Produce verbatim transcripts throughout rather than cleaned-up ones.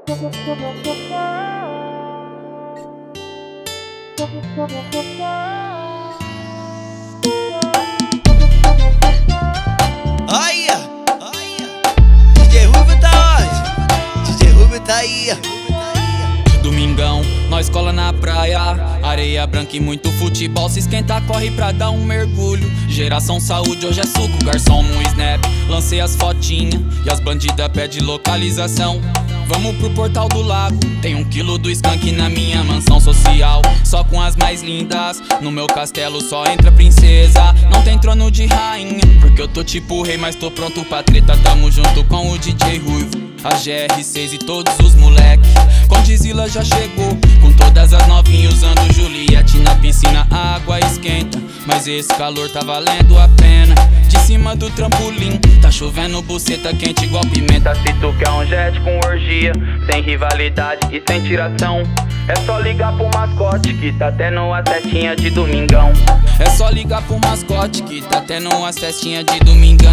Olha, D J Ruivo tá onde? D J Ruivo tá aí. Domingão, nós cola na praia, areia branca e muito futebol. Se esquentar, corre pra dar um mergulho. Geração saúde, hoje é suco, garçom no snap. Lancei as fotinhas e as bandidas pedem localização. Vamos pro portal do lago, tem um quilo do skunk na minha mansão social. Só com as mais lindas, no meu castelo só entra princesa. Não tem trono de rainha, porque eu tô tipo rei, mas tô pronto pra treta. Tamo junto com o D J Ruivo, a G R seis e todos os moleque. Condizila já chegou, com todas as novinhas usando Juliette. Na piscina a água esquenta, mas esse calor tá valendo a pena. De cima do trampolim, tá chovendo buceta quente igual pimenta. Se tu quer um jet com orgia, sem rivalidade e sem tiração, é só ligar pro mascote que tá tendo uma festinha de domingão. É só ligar pro mascote que tá tendo uma festinha de domingão.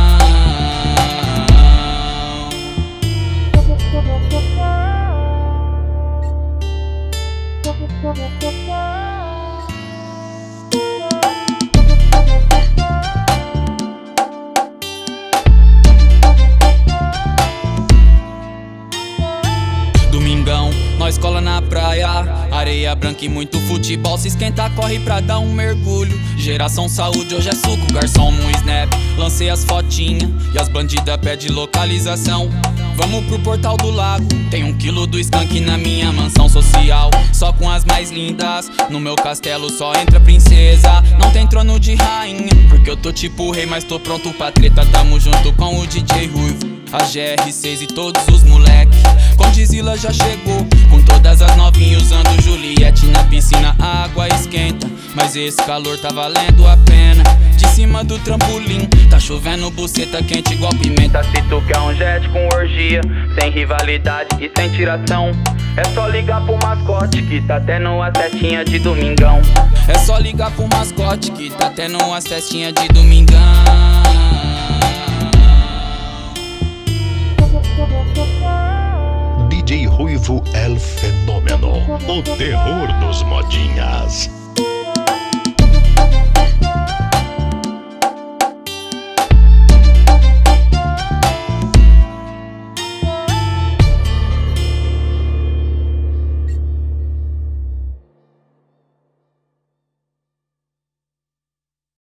Domingão, nós cola na praia, areia branca e muito futebol. Se esquentar, corre pra dar um mergulho. Geração saúde, hoje é suco, garçom no snap. Lancei as fotinhas e as bandidas pedem localização. Vamos pro portal do lago, tem um quilo do skunk na minha mansão social. Só com as mais lindas, no meu castelo só entra princesa. Não tem trono de rainha, porque eu tô tipo rei, mas tô pronto pra treta. Tamo junto com o D J Ruivo, a G R seis e todos os moleque. Condizila já chegou, com todas as novinhas usando Juliette. Na piscina a água esquenta, mas esse calor tá valendo a pena. De cima do trampolim, tá chovendo buceta quente igual pimenta. Se tu quer um jet com orgia, sem rivalidade e sem tiração, é só ligar pro mascote que tá tendo uma festinha de domingão. É só ligar pro mascote que tá tendo uma festinha de domingão. D J Ruivo El Fenômeno, o terror dos modinhas.